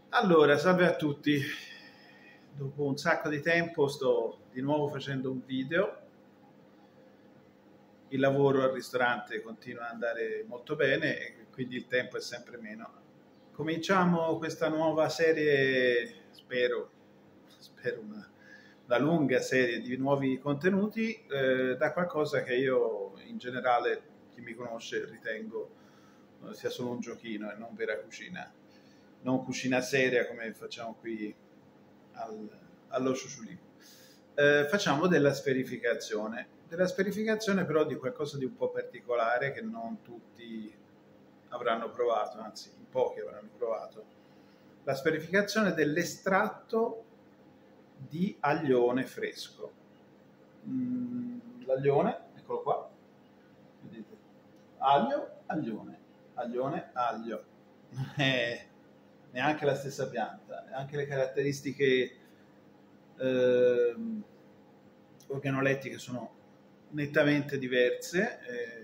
Allora, salve a tutti. Dopo un sacco di tempo sto di nuovo facendo un video. Il lavoro al ristorante continua ad andare molto bene e quindi il tempo è sempre meno. Cominciamo questa nuova serie, spero una lunga serie di nuovi contenuti da qualcosa che io in generale, chi mi conosce, ritengo sia solo un giochino e non vera cucina. Non cucina seria come facciamo qui allo Sciusciulivo. Facciamo della sferificazione però di qualcosa di un po' particolare che non tutti avranno provato, anzi in pochi avranno provato. La sferificazione dell'estratto di aglione fresco. L'aglione, eccolo qua, vedete, aglio, aglione, aglione, aglio. Neanche la stessa pianta, anche le caratteristiche organolettiche sono nettamente diverse.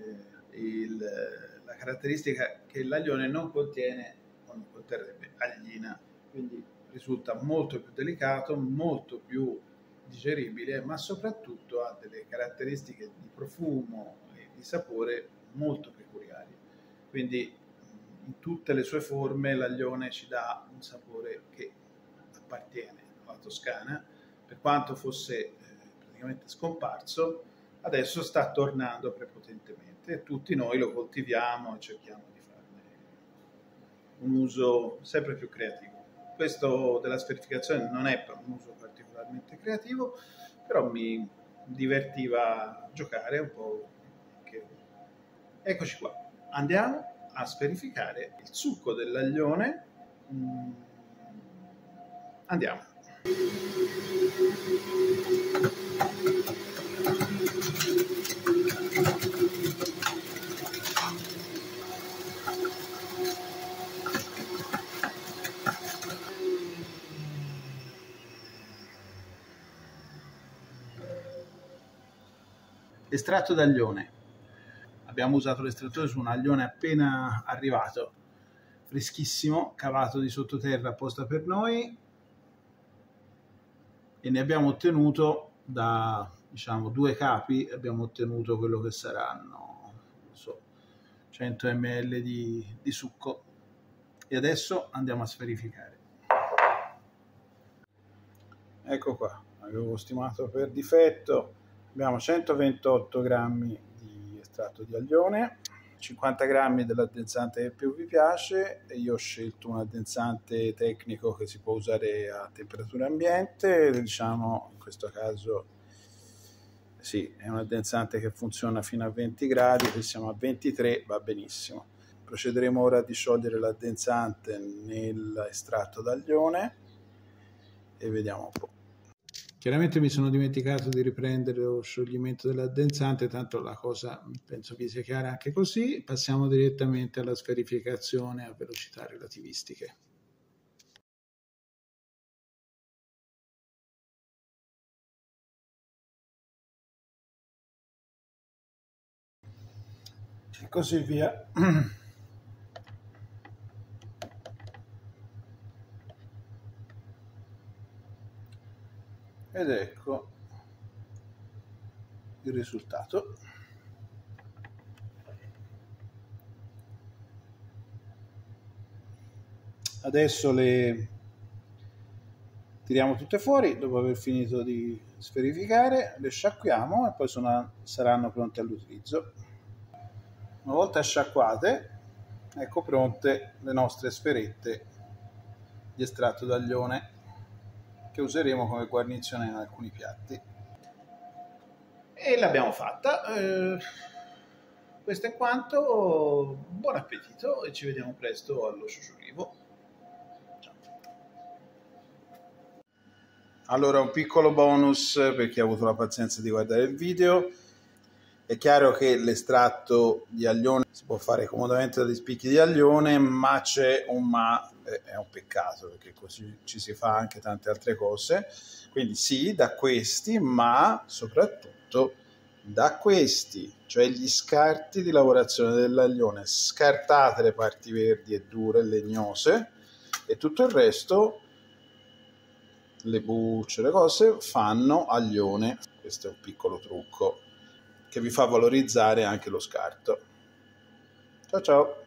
La caratteristica che l'aglione non contiene o non conterrebbe aglina, quindi risulta molto più delicato, molto più digeribile, ma soprattutto ha delle caratteristiche di profumo e di sapore molto peculiari. Quindi in tutte le sue forme l'aglione ci dà un sapore che appartiene alla Toscana, per quanto fosse praticamente scomparso, adesso sta tornando prepotentemente e tutti noi lo coltiviamo e cerchiamo di farne un uso sempre più creativo. Questo della sferificazione non è per un uso particolarmente creativo, però mi divertiva giocare un po'. Eccoci qua, andiamo a sferificare il succo dell'aglione. Andiamo. Estratto d'aglione. Abbiamo usato l'estrattore su un aglione appena arrivato, freschissimo, cavato di sottoterra apposta per noi, e ne abbiamo ottenuto da, diciamo, 2 capi, abbiamo ottenuto quello che saranno, non so, 100 ml di succo, e adesso andiamo a sferificare. Ecco qua, avevo stimato per difetto, abbiamo 128 grammi di estratto di aglione, 50 grammi dell'addensante che più vi piace, e io ho scelto un addensante tecnico che si può usare a temperatura ambiente, diciamo in questo caso sì, è un addensante che funziona fino a 20 gradi, se siamo a 23 va benissimo. Procederemo ora a disciogliere l'addensante nell'estratto d'aglione e vediamo un po'. Chiaramente mi sono dimenticato di riprendere lo scioglimento dell'addensante, tanto la cosa penso vi sia chiara anche così. Passiamo direttamente alla sferificazione a velocità relativistiche. E così via. Ed ecco il risultato. Adesso le tiriamo tutte fuori, dopo aver finito di sferificare, le sciacquiamo e poi saranno pronte all'utilizzo. Una volta sciacquate, ecco pronte le nostre sferette di estratto d'aglione che useremo come guarnizione in alcuni piatti. E l'abbiamo fatta. Questo è quanto. Buon appetito e ci vediamo presto allo Sciusciulivo. Ciao. Allora, un piccolo bonus per chi ha avuto la pazienza di guardare il video. È chiaro che l'estratto di aglione si può fare comodamente dagli spicchi di aglione, ma c'è un ma, è un peccato, perché così ci si fa anche tante altre cose. Quindi sì, da questi, ma soprattutto da questi, cioè gli scarti di lavorazione dell'aglione. Scartate le parti verdi e dure, legnose, e tutto il resto, le bucce, le cose, fanno aglione. Questo è un piccolo trucco che vi fa valorizzare anche lo scarto. Ciao ciao!